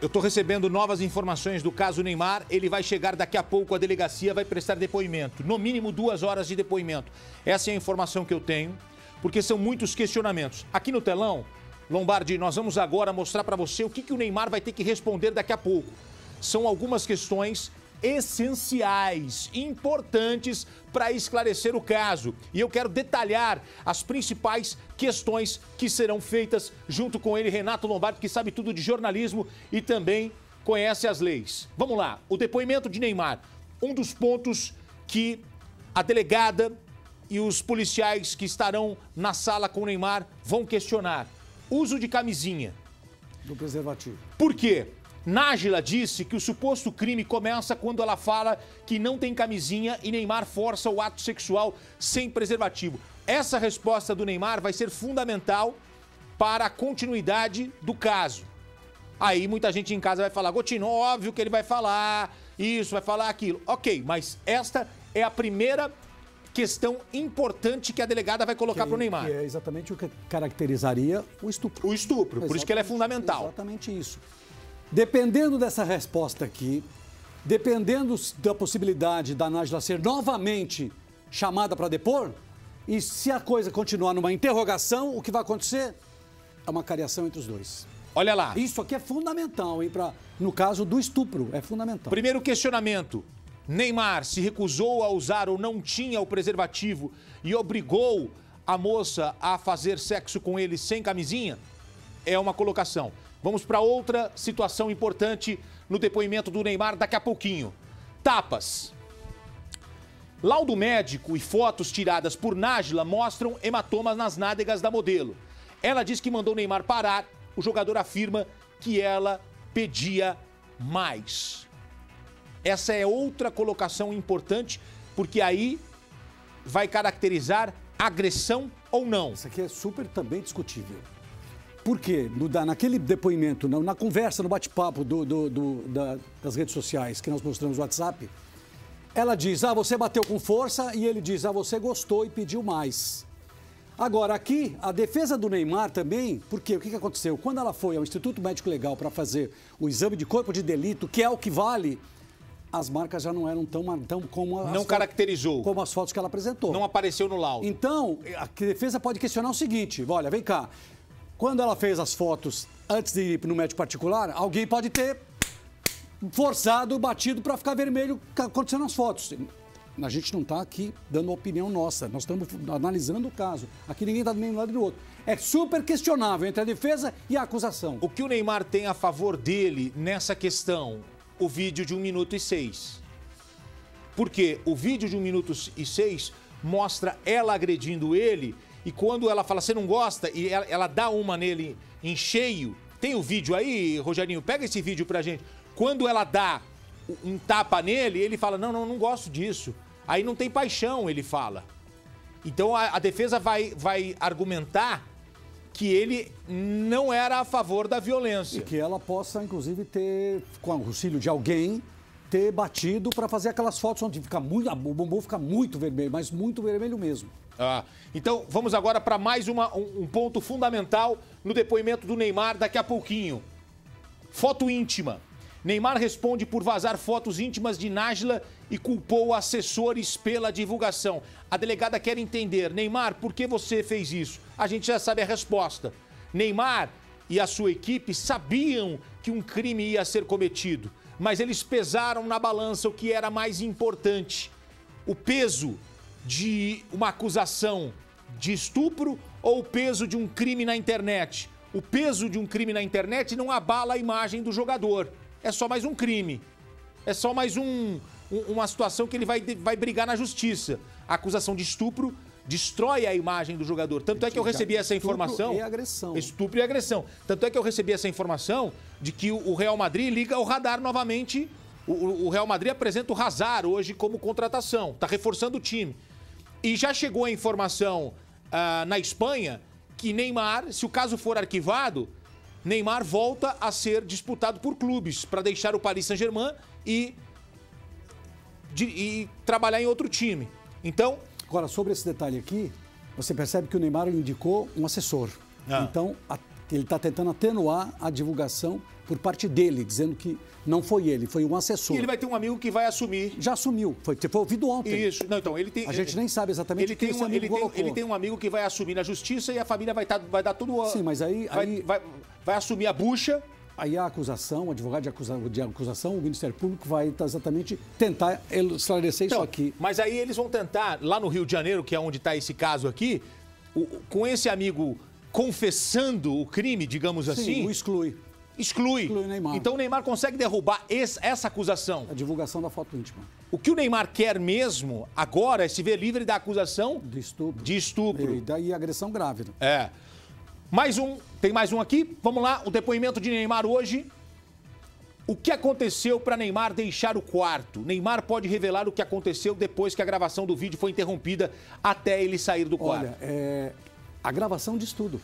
Eu estou recebendo novas informações do caso Neymar. Ele vai chegar daqui a pouco à delegacia, vai prestar depoimento. No mínimo 2 horas de depoimento. Essa é a informação que eu tenho, porque são muitos questionamentos. Aqui no telão, Lombardi, nós vamos agora mostrar para você o que o Neymar vai ter que responder daqui a pouco. São algumas questões essenciais, importantes para esclarecer o caso. E eu quero detalhar as principais questões que serão feitas junto com ele, Renato Lombardi, que sabe tudo de jornalismo e também conhece as leis. Vamos lá, o depoimento de Neymar. Um dos pontos que a delegada e os policiais que estarão na sala com o Neymar vão questionar. Uso de camisinha. Do preservativo. Por quê? Nájila disse que o suposto crime começa quando ela fala que não tem camisinha e Neymar força o ato sexual sem preservativo. Essa resposta do Neymar vai ser fundamental para a continuidade do caso. Aí muita gente em casa vai falar, Gotino, óbvio que ele vai falar isso, vai falar aquilo. Ok, mas esta é a primeira questão importante que a delegada vai colocar para o Neymar. Que é exatamente o que caracterizaria o estupro. O estupro, por isso que ele é fundamental. Exatamente isso. Dependendo dessa resposta aqui, dependendo da possibilidade da Nájila ser novamente chamada para depor, e se a coisa continuar numa interrogação, o que vai acontecer é uma cariação entre os dois. Olha lá. Isso aqui é fundamental, hein? No caso do estupro, é fundamental. Primeiro questionamento. Neymar se recusou a usar ou não tinha o preservativo e obrigou a moça a fazer sexo com ele sem camisinha? É uma colocação. Vamos para outra situação importante no depoimento do Neymar daqui a pouquinho. Tapas. Laudo médico e fotos tiradas por Nájila mostram hematomas nas nádegas da modelo. Ela diz que mandou Neymar parar. O jogador afirma que ela pedia mais. Essa é outra colocação importante, porque aí vai caracterizar agressão ou não. Isso aqui é super também discutível. Por quê? Naquele depoimento, na conversa, no bate-papo das redes sociais que nós mostramos no WhatsApp, ela diz, você bateu com força, e ele diz, você gostou e pediu mais. Agora, aqui, a defesa do Neymar também, porque o que aconteceu? Quando ela foi ao Instituto Médico Legal para fazer o exame de corpo de delito, que é o que vale, as marcas já não eram tão como não caracterizou. Como as fotos que ela apresentou. Não apareceu no laudo. Então, a defesa pode questionar o seguinte, olha, vem cá, quando ela fez as fotos antes de ir no médico particular, alguém pode ter forçado, batido para ficar vermelho acontecendo nas fotos. A gente não está aqui dando uma opinião nossa, nós estamos analisando o caso. Aqui ninguém está do mesmo lado do outro. É super questionável entre a defesa e a acusação. O que o Neymar tem a favor dele nessa questão? O vídeo de 1 minuto e 6. Porque o vídeo de 1 minuto e 6 mostra ela agredindo ele. E quando ela fala, você não gosta, e ela dá uma nele em cheio. Tem o vídeo aí, Rogerinho? Pega esse vídeo pra gente. Quando ela dá um tapa nele, ele fala, não gosto disso. Aí não tem paixão, ele fala. Então a defesa vai argumentar que ele não era a favor da violência. E que ela possa, inclusive, ter, com o auxílio de alguém, ter batido para fazer aquelas fotos onde fica muito, o bumbum fica muito vermelho, mas muito vermelho mesmo. Então, vamos agora para mais um ponto fundamental no depoimento do Neymar daqui a pouquinho. Foto íntima. Neymar responde por vazar fotos íntimas de Nájila e culpou assessores pela divulgação. A delegada quer entender, Neymar, por que você fez isso? A gente já sabe a resposta. Neymar e a sua equipe sabiam que um crime ia ser cometido, mas eles pesaram na balança o que era mais importante. O peso de uma acusação de estupro ou o peso de um crime na internet? O peso de um crime na internet não abala a imagem do jogador. É só mais um crime. É só mais uma situação que ele vai brigar na justiça. A acusação de estupro destrói a imagem do jogador. Tanto é que eu recebi essa informação... Estupro e agressão. Estupro e agressão. Tanto é que eu recebi essa informação de que o Real Madrid liga o radar novamente. O Real Madrid apresenta o Hazard hoje como contratação. Está reforçando o time. E já chegou a informação na Espanha que Neymar, se o caso for arquivado, Neymar volta a ser disputado por clubes para deixar o Paris Saint-Germain e trabalhar em outro time. Então... Agora, sobre esse detalhe aqui, você percebe que o Neymar indicou um assessor. Então, ele está tentando atenuar a divulgação por parte dele, dizendo que não foi ele, foi um assessor. E ele vai ter um amigo que vai assumir. Já assumiu, foi ouvido ontem. Isso. Não, então, ele tem... A gente nem sabe exatamente o que esse amigo colocou. Ele tem um amigo que vai assumir na justiça e a família vai dar tudo... Sim, mas aí... Vai assumir a bucha. Aí a acusação, o advogado de acusação, o Ministério Público vai exatamente tentar esclarecer isso aqui. Mas aí eles vão tentar, lá no Rio de Janeiro, que é onde está esse caso aqui, com esse amigo confessando o crime, digamos assim... Sim, o exclui. Exclui o Neymar. Então o Neymar consegue derrubar essa acusação. A divulgação da foto íntima. O que o Neymar quer mesmo agora é se ver livre da acusação de estupro. De estupro. E daí agressão grave. É. Tem mais um aqui. Vamos lá, o depoimento de Neymar hoje. O que aconteceu para Neymar deixar o quarto? Neymar pode revelar o que aconteceu depois que a gravação do vídeo foi interrompida até ele sair do quarto. Olha, a gravação diz tudo.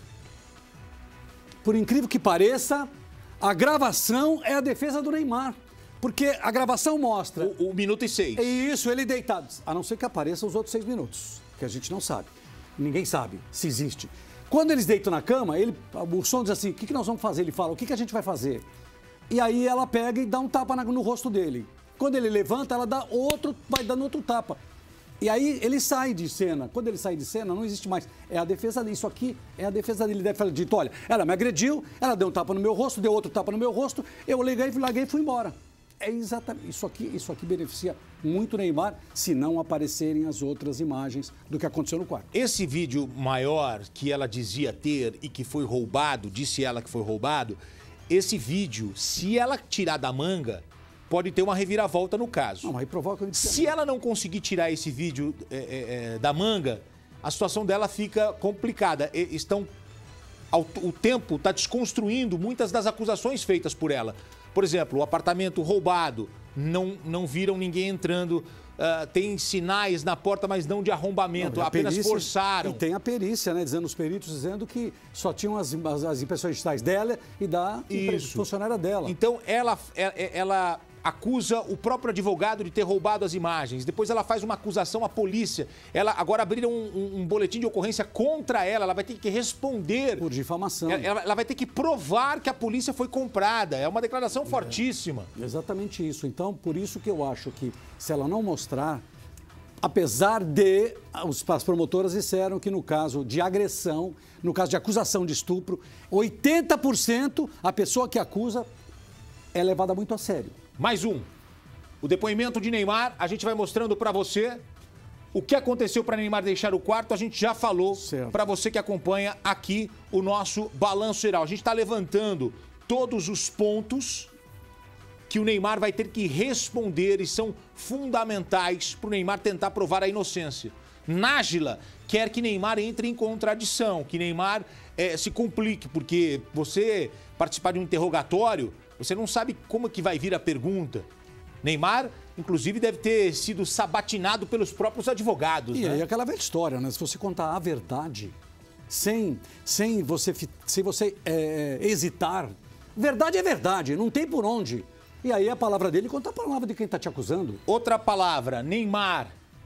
Por incrível que pareça, a gravação é a defesa do Neymar. Porque a gravação mostra... O minuto e 6. É isso, ele deitado. A não ser que apareça os outros 6 minutos, que a gente não sabe. Ninguém sabe se existe. Quando eles deitam na cama, o som diz assim, o que nós vamos fazer? Ele fala, o que a gente vai fazer? E aí ela pega e dá um tapa no rosto dele. Quando ele levanta, ela vai dando outro tapa. E aí ele sai de cena. Quando ele sai de cena, não existe mais. É a defesa dele. Isso aqui é a defesa dele. Ele deve falar dito, olha, ela me agrediu, ela deu um tapa no meu rosto, deu outro tapa no meu rosto, eu larguei e fui embora. É exatamente isso aqui beneficia muito o Neymar se não aparecerem as outras imagens do que aconteceu no quarto. Esse vídeo maior que ela dizia ter e que foi roubado, disse ela que foi roubado, esse vídeo, se ela tirar da manga, pode ter uma reviravolta no caso. Não, aí provoca... Se ela não conseguir tirar esse vídeo da manga, a situação dela fica complicada. O tempo está desconstruindo muitas das acusações feitas por ela. Por exemplo, o apartamento roubado, não viram ninguém entrando, tem sinais na porta, mas não de arrombamento, apenas forçaram. E tem a perícia, né, os peritos dizendo que só tinham as impressões digitais dela e da funcionária dela. Então, ela acusa o próprio advogado de ter roubado as imagens. Depois ela faz uma acusação à polícia. Agora abriram um boletim de ocorrência contra ela vai ter que responder. Por difamação. Ela vai ter que provar que a polícia foi comprada. É uma declaração fortíssima. Exatamente isso. Então, por isso que eu acho que se ela não mostrar, apesar de as promotoras disseram que no caso de agressão, no caso de acusação de estupro, 80% a pessoa que acusa é levada muito a sério. Mais um. O depoimento de Neymar, a gente vai mostrando para você o que aconteceu para Neymar deixar o quarto. A gente já falou para você que acompanha aqui o nosso balanço geral. A gente está levantando todos os pontos que o Neymar vai ter que responder e são fundamentais para o Neymar tentar provar a inocência. Nájila quer que Neymar entre em contradição, que Neymar se complique, porque você participar de um interrogatório, você não sabe como que vai vir a pergunta. Neymar, inclusive, deve ter sido sabatinado pelos próprios advogados. E aí aquela velha história, né? Se você contar a verdade, sem você hesitar, verdade é verdade, não tem por onde. E aí a palavra dele conta a palavra de quem está te acusando. Outra palavra, Neymar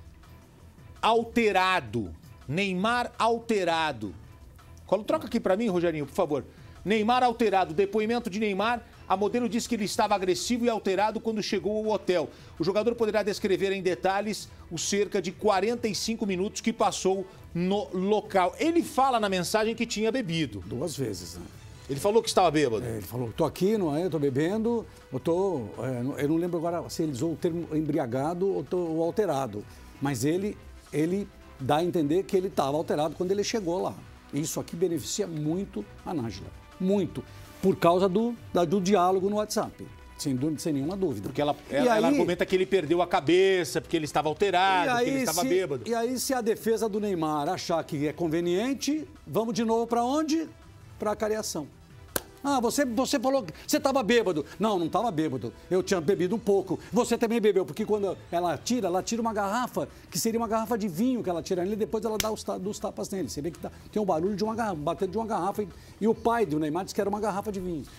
alterado. Neymar alterado. Troca aqui para mim, Rogerinho, por favor. Neymar alterado. Depoimento de Neymar. A modelo disse que ele estava agressivo e alterado quando chegou ao hotel. O jogador poderá descrever em detalhes os cerca de 45 minutos que passou no local. Ele fala na mensagem que tinha bebido. 2 vezes, né? Ele falou que estava bêbado. Ele falou, tô aqui, não é? Eu tô bebendo, eu não lembro agora se ele usou o termo embriagado ou alterado. Mas ele dá a entender que ele estava alterado quando ele chegou lá. Isso aqui beneficia muito a Nájila. Muito. Por causa do diálogo no WhatsApp. Sem nenhuma dúvida. Porque ela argumenta que ele perdeu a cabeça, porque ele estava alterado, porque ele estava bêbado. E aí, se a defesa do Neymar achar que é conveniente, vamos de novo para onde? Para a cariação. Ah, você falou que você estava bêbado. Não estava bêbado. Eu tinha bebido um pouco. Você também bebeu, porque quando ela tira uma garrafa, que seria uma garrafa de vinho que ela tira nele, e depois ela dá os tapas nele. Você vê que tem um barulho de batendo de uma garrafa. E o pai do Neymar disse que era uma garrafa de vinho.